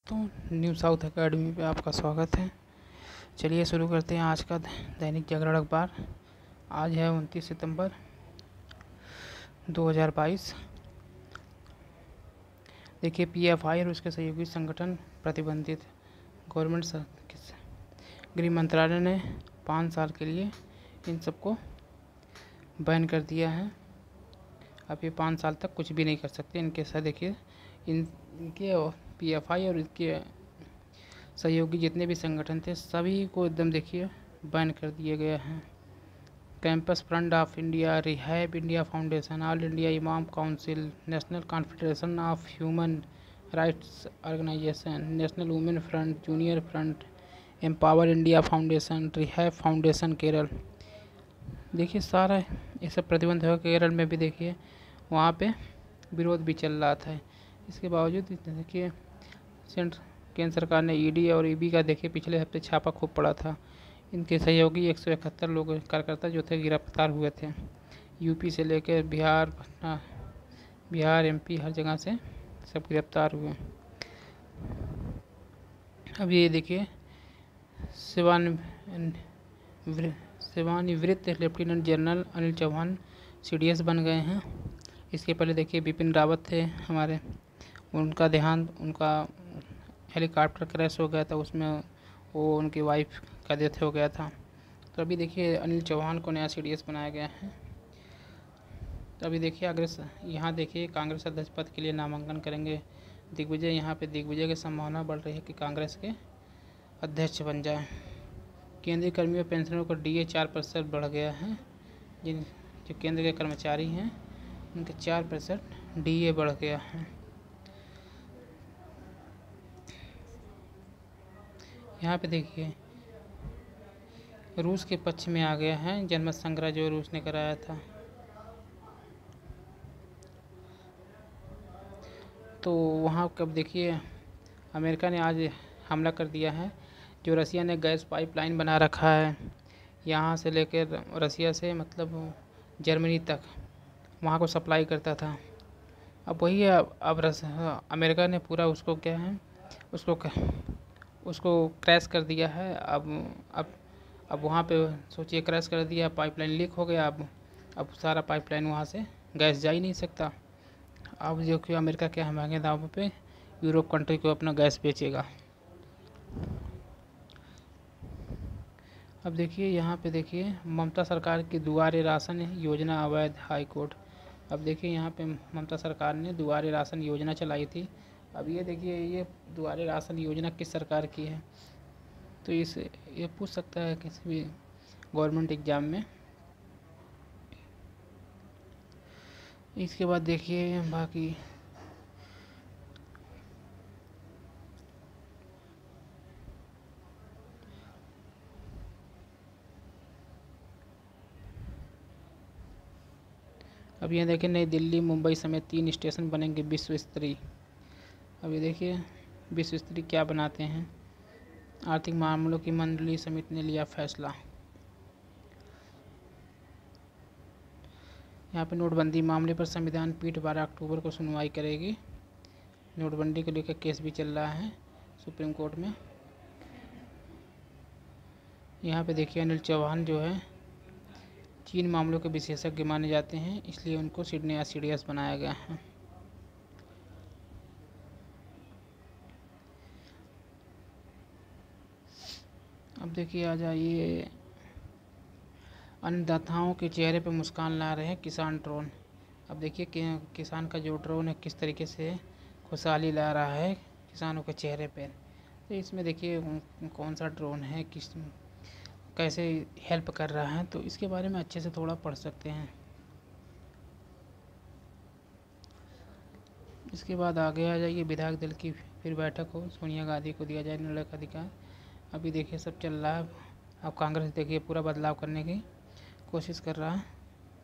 तो new south academy पे आपका स्वागत है। चलिए शुरू करते हैं आज का दैनिक जागरण अखबार। आज है 29 सितंबर 2022। देखिए, पीएफआई और उसके सहयोगी संगठन प्रतिबंधित। गृह मंत्रालय ने 5 साल के लिए इन सबको बैन कर दिया है। अब ये 5 साल तक कुछ भी नहीं कर सकते। इनके साथ देखिए, इनके पीएफआई और इनके सहयोगी जितने भी संगठन थे सभी को एकदम देखिए बैन कर दिए गए हैं। Campus front of India, rehab India foundation, all India imam council, national confederation of human rights organisation, national women front, junior front, empower India foundation, rehab foundation Kerala. देखिए सारा ये सब प्रतिबंध है। केरल में भी देखिए वहाँ पे विरोध भी चल रहा था। इसके बावजूद देखिए केंद्र सरकार ने ईडी और ईबी का देखिए पिछले हफ्ते छापा खूब पड़ा था। इनके सहयोगी 171 लोग कार्यकर्ता जो थे गिरफ्तार हुए थे। यूपी से लेकर बिहार एमपी हर जगह से सब गिरफ्तार हुए। अब ये देखिए सेवानिवृत्त lieutenant general Anil Chauhan CDS बन गए हैं। इसके पहले देखिए बिपिन रावत थे हमारे, उनका हेलीकॉप्टर क्रैश हो गया था, उसमें वो उनकी वाइफ का डेथ हो गया था। तो अभी देखिए अनिल चौहान को नया सीडीएस बनाया गया है। तो अभी देखिए यहाँ देखिए कांग्रेस अध्यक्ष पद के लिए नामांकन करेंगे दिग्विजय। यहाँ पे दिग्विजय की संभावना बढ़ रही है कि कांग्रेस के अध्यक्ष बन जाए। केंद्रीय कर्मियों पेंशनरों का डीए 4% बढ़ गया है। जो केंद्र के कर्मचारी हैं उनके 4% डीए बढ़ गया है। यहाँ पे देखिए रूस के पक्ष में आ गया है जनमत संग्रह जो रूस ने कराया था। तो वहाँ कब देखिए अमेरिका ने आज हमला कर दिया है। जो रसिया ने गैस पाइपलाइन बना रखा है यहाँ से लेकर रसिया से मतलब जर्मनी तक वहाँ को सप्लाई करता था। अब वही अमेरिका ने पूरा उसको क्या है उसको क्रैश कर दिया है। अब वहाँ पे सोचिए क्रैश कर दिया, पाइपलाइन लीक हो गया। अब सारा पाइपलाइन वहाँ से गैस जा ही नहीं सकता। अब जो कि अमेरिका क्या है महंगे दामों पे यूरोप कंट्री को अपना गैस बेचेगा। अब देखिए यहाँ पे देखिए ममता सरकार की दुआरे राशन योजना अवैध, हाई कोर्ट। अब देखिए यहाँ पे ममता सरकार ने दुआरे राशन योजना चलाई थी। अब ये देखिए ये दुआरे राशन योजना किस सरकार की है, तो ये पूछ सकता है किसी भी गवर्नमेंट एग्ज़ाम में। इसके बाद देखिए बाकी अब ये देखिए नई दिल्ली मुंबई समेत 3 स्टेशन बनेंगे विश्व स्तरीय। अब ये देखिए विश्व स्तरीय क्या बनाते हैं। आर्थिक मामलों की मंडलीय समिति ने लिया फैसला। यहाँ पे नोटबंदी मामले पर संविधान पीठ 12 अक्टूबर को सुनवाई करेगी। नोटबंदी को लेकर केस भी चल रहा है सुप्रीम कोर्ट में। यहाँ पे देखिए अनिल चौहान जो है 3 मामलों के विशेषज्ञ माने जाते हैं, इसलिए उनको सीडीएस बनाया गया है। अब देखिए आ जाइए अन्नदाताओं के चेहरे पर मुस्कान ला रहे हैं किसान ड्रोन। अब देखिए किसान का जो ड्रोन है किस तरीके से खुशहाली ला रहा है किसानों के चेहरे पर। तो इसमें देखिए कौन सा ड्रोन है, कैसे हेल्प कर रहा है, तो इसके बारे में अच्छे से थोड़ा पढ़ सकते हैं। इसके बाद आगे आ जाइए विधायक दल की फिर बैठक हो, सोनिया गांधी को दिया जाए निर्णय का अधिकार। अभी देखिए सब चल रहा है। अब कांग्रेस देखिए पूरा बदलाव करने की कोशिश कर रहा है।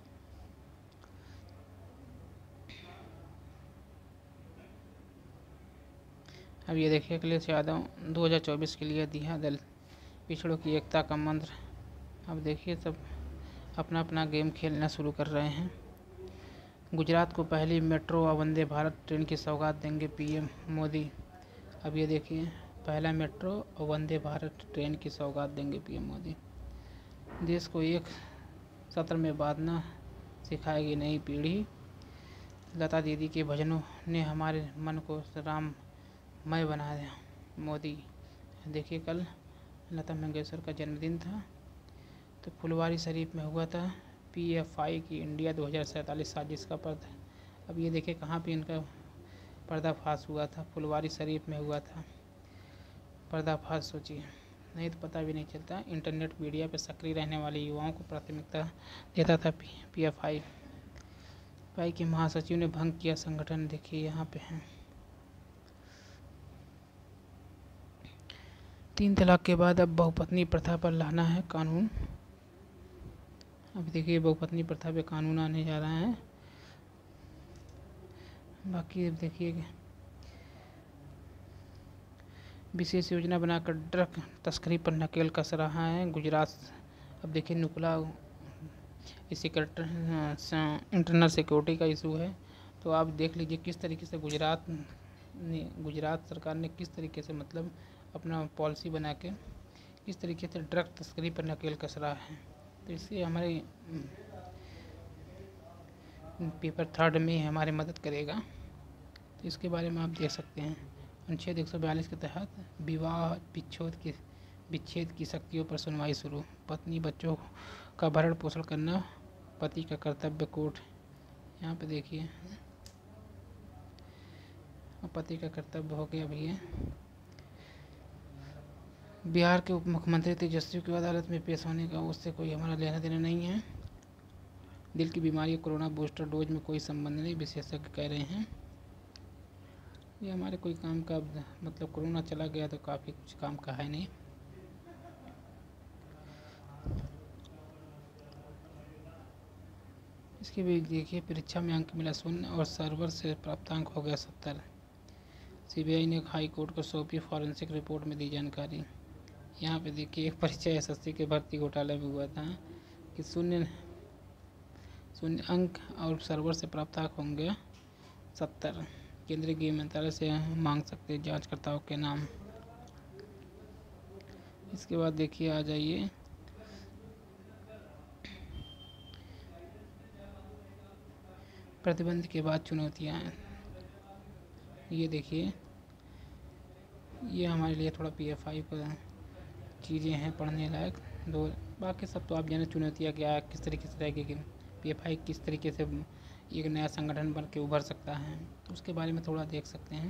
अब ये देखिए अखिलेश यादव 2024 के लिए दिया दल पिछड़ों की एकता का मंत्र। अब देखिए सब अपना अपना गेम खेलना शुरू कर रहे हैं। गुजरात को पहली मेट्रो और वंदे भारत ट्रेन की सौगात देंगे पीएम मोदी। अब ये देखिए, पहला मेट्रो और वंदे भारत ट्रेन की सौगात देंगे पीएम मोदी। देश को एक सत्र में बांधना सिखाएगी नई पीढ़ी। लता दीदी के भजनों ने हमारे मन को राममय बना दिया। मोदी, देखिए कल लता मंगेशकर का जन्मदिन था, तो फुलवारी शरीफ में हुआ था PFI की इंडिया 2047 साजिश का पर्दा। अब ये देखिए कहाँ पे इनका पर्दाफाश हुआ था, फुलवारी शरीफ में हुआ था पर्दाफाश। सोचिए, नहीं तो पता भी नहीं चलता। इंटरनेट मीडिया पर सक्रिय रहने वाले युवाओं को प्राथमिकता देता था PFI के महासचिव ने भंग किया संगठन। देखिए यहाँ पे हैं। 3 तलाक के बाद अब बहुपत्नी प्रथा पर लाना है कानून। अब देखिए बहुपत्नी प्रथा पे कानून आने जा रहा है। बाकी अब देखिए, विशेष योजना बनाकर ड्रग तस्करी पर नकेल कस रहा है गुजरात। अब देखिए नुकला इसी इंटरनल सिक्योरिटी का इशू है, तो आप देख लीजिए किस तरीके से गुजरात सरकार ने किस तरीके से मतलब अपना पॉलिसी बना के किस तरीके से ड्रग तस्करी पर नकेल कस रहा है। तो इससे हमारे पेपर 3 में हमारी मदद करेगा। तो इसके बारे में आप देख सकते हैं। अनुच्छेद 142 के तहत विवाह विच्छेद की शक्तियों पर सुनवाई शुरू। पत्नी बच्चों का भरण पोषण करना पति का कर्तव्य। कोर्ट यहाँ पे देखिए, पति का कर्तव्य हो गया अभी है। बिहार के उप मुख्यमंत्री तेजस्वी को अदालत में पेश होने का उससे कोई हमारा लेना देना नहीं है। दिल की बीमारी कोरोना बूस्टर डोज में कोई संबंध नहीं, विशेषज्ञ कह रहे हैं। ये हमारे कोई काम का मतलब कोरोना चला गया तो काफ़ी कुछ काम का है नहीं। इसके भी देखिए, परीक्षा में अंक मिला 0 और सर्वर से प्राप्तांक हो गया 70। CBI ने हाई कोर्ट को सौंपी फॉरेंसिक रिपोर्ट में दी जानकारी। यहाँ पे देखिए एक परीक्षा SSC के भर्ती घोटाले में हुआ था कि 0 अंक और सर्वर से प्राप्तांक होंगे 70। केंद्रीय गृह मंत्रालय से मांग सकते हैं जांचकर्ताओं के नाम। इसके बाद देखिए आ जाइए, प्रतिबंध के बाद चुनौतियाँ। ये देखिए, ये हमारे लिए थोड़ा PFI पर चीज़ें हैं पढ़ने लायक। बाकी सब तो आप जाने चुनौतियाँ क्या किस तरीके से रहेगी, PFI किस तरीके से एक नया संगठन बन के उभर सकता है, तो उसके बारे में थोड़ा देख सकते हैं।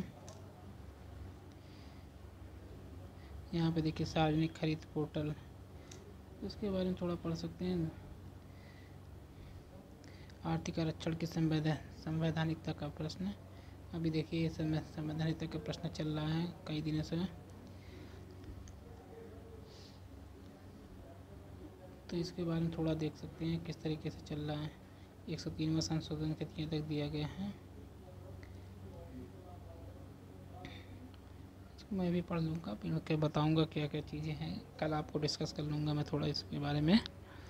यहाँ पे देखिए सार्वजनिक खरीद पोर्टल, उसके बारे में थोड़ा पढ़ सकते हैं। आर्थिक आरक्षण की संवैधानिकता का प्रश्न। अभी देखिए ये संवैधानिकता का प्रश्न चल रहा है कई दिनों से, तो इसके बारे में थोड़ा देख सकते हैं किस तरीके से चल रहा है। 103वां संशोधन के तक दिया गया है, मैं भी पढ़ लूँगा, फिर के बताऊँगा क्या क्या चीज़ें हैं। कल आपको डिस्कस कर लूँगा मैं थोड़ा इसके बारे में।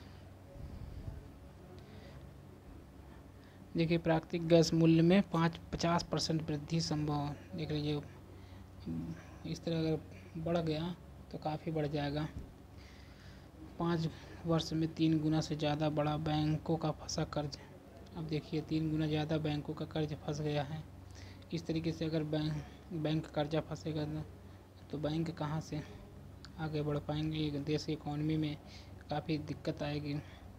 देखिए प्राकृतिक गैस मूल्य में 50% वृद्धि संभव। देख लीजिए इस तरह अगर बढ़ गया तो काफ़ी बढ़ जाएगा। 5 वर्ष में 3 गुना से ज़्यादा बढ़ा बैंकों का फंसा कर्ज। अब देखिए 3 गुना ज़्यादा बैंकों का कर्ज फंस गया है। इस तरीके से अगर बैंक कर्जा फंसेगा तो बैंक कहाँ से आगे बढ़ पाएंगे। देश की इकॉनमी में काफ़ी दिक्कत आएगी।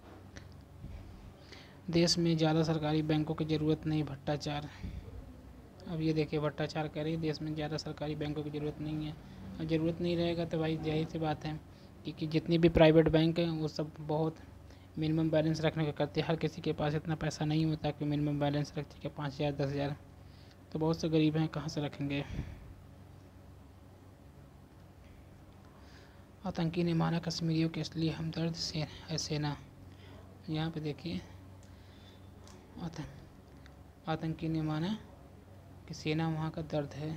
देश में ज़्यादा सरकारी बैंकों की ज़रूरत नहीं, भ्रष्टाचार। अब ये देखिए भ्रष्टाचार कह रही है, देश में ज़्यादा सरकारी बैंकों की ज़रूरत नहीं है। और ज़रूरत नहीं रहेगा तो भाई जाहिर सी बात है कि जितनी भी प्राइवेट बैंक हैं वो सब बहुत मिनिमम बैलेंस रखने का करते हैं। हर किसी के पास इतना पैसा नहीं होता कि मिनिमम बैलेंस रख सके 5,000 10,000, तो बहुत से गरीब हैं कहाँ से रखेंगे। आतंकी ने माना कश्मीरियों के असली हमदर्द है सेना। यहाँ पे देखिए आतंकी ने माना कि सेना वहाँ का दर्द है।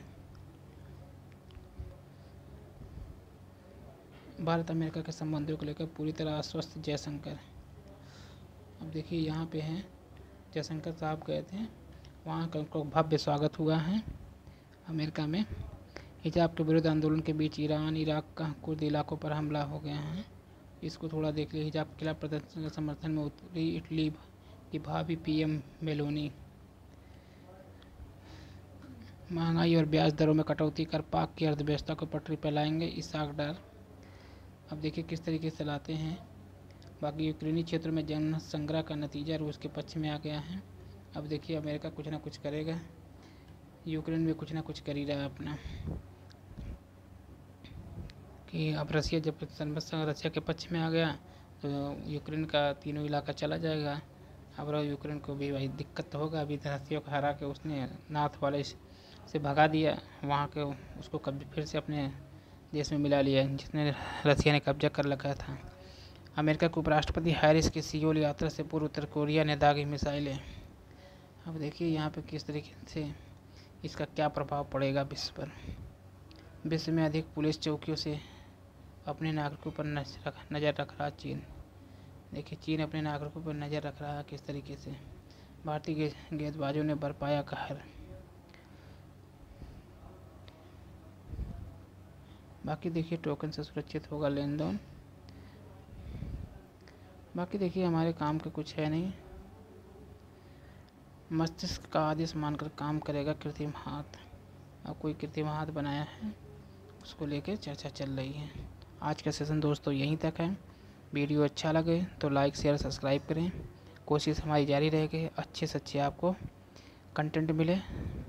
भारत अमेरिका के संबंधों को लेकर पूरी तरह आश्वस्त जयशंकर। अब देखिए यहाँ पे हैं जयशंकर साहब गए थे, वहाँ का उनको भव्य स्वागत हुआ है अमेरिका में। हिजाब के विरुद्ध आंदोलन के बीच ईरान इराक का कुर्द इलाकों पर हमला हो गया है। इसको थोड़ा देख लिया। हिजाब के खिलाफ प्रदर्शन के समर्थन में उतरी इटली की भावी पीएम मेलोनी। महंगाई और ब्याज दरों में कटौती कर पाक की अर्थव्यवस्था को पटरी पर लाएंगे इसाक डार। अब देखिए किस तरीके से लाते हैं। बाकी यूक्रेनी क्षेत्र में जन संग्रह का नतीजा रूस के पक्ष में आ गया है। अब देखिए अमेरिका कुछ ना कुछ करेगा, यूक्रेन में कुछ ना कुछ कर ही रहा है अपना, कि अब रसिया जब रसिया के पक्ष में आ गया तो यूक्रेन का तीनों इलाका चला जाएगा। अब यूक्रेन को भी भाई दिक्कत होगा। अभी रसिया को हरा के उसने नॉर्थ वाले से भगा दिया, वहाँ के उसको कब्जे फिर से अपने देश में मिला लिया जिसने रसिया ने कब्जा कर रखा था। अमेरिका के उपराष्ट्रपति हैरिस की सियोल यात्रा से पूर्व उत्तर कोरिया ने दागी मिसाइलें। अब देखिए यहाँ पे किस तरीके से इसका क्या प्रभाव पड़ेगा विश्व पर। विश्व में अधिक पुलिस चौकियों से अपने नागरिकों पर नज़र रख रहा चीन। देखिए चीन अपने नागरिकों पर नज़र रख रहा है किस तरीके से। भारतीय गेंदबाजों ने बरपाया कहर। बाकी देखिए टोकन से सुरक्षित होगा लेन देन। बाकी देखिए हमारे काम के कुछ है नहीं। मस्तिष्क का आदेश मानकर काम करेगा कृत्रिम हाथ। अब कोई कृत्रिम हाथ बनाया है, उसको लेकर चर्चा चल रही है। आज का सेशन दोस्तों यहीं तक है। वीडियो अच्छा लगे तो लाइक शेयर सब्सक्राइब करें। कोशिश हमारी जारी रहेगी अच्छे से अच्छे आपको कंटेंट मिले।